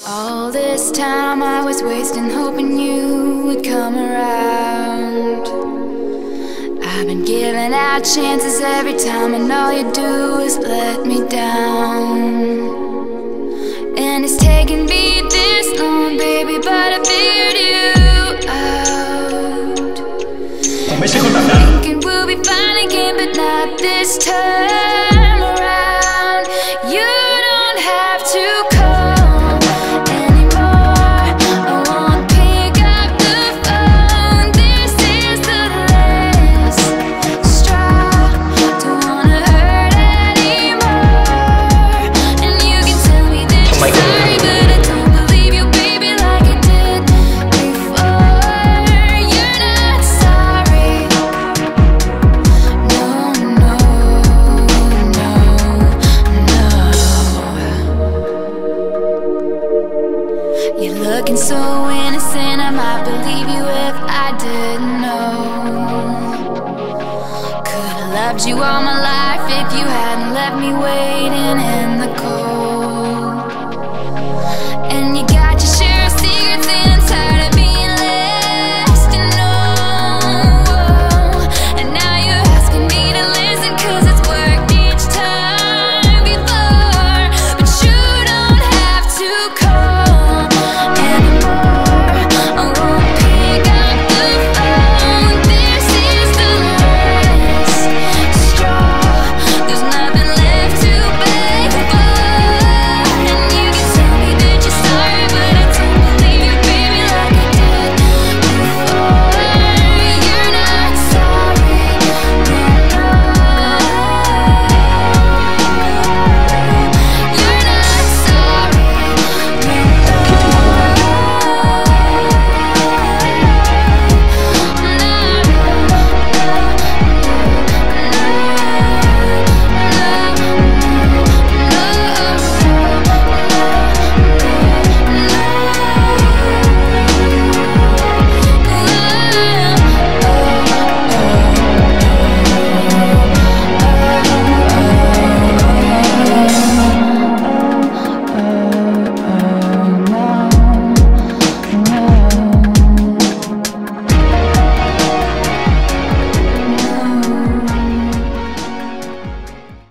All this time I was wasting hoping you would come around. I've been giving out chances every time, and all you do is let me down. And it's taken me this long, baby, but I figured you out. Thinking we'll be fine again, but not this time around. You don't have to call anymore. I won't pick up the phone. This is the last straw. Don't wanna hurt anymore. And you can tell me that you're sorry, but I don't believe you, baby, like I did before. You're not sorry. No, no, no, no. You're looking so innocent, I might believe you if I didn't know. Could've loved you all my life if you hadn't left me waiting in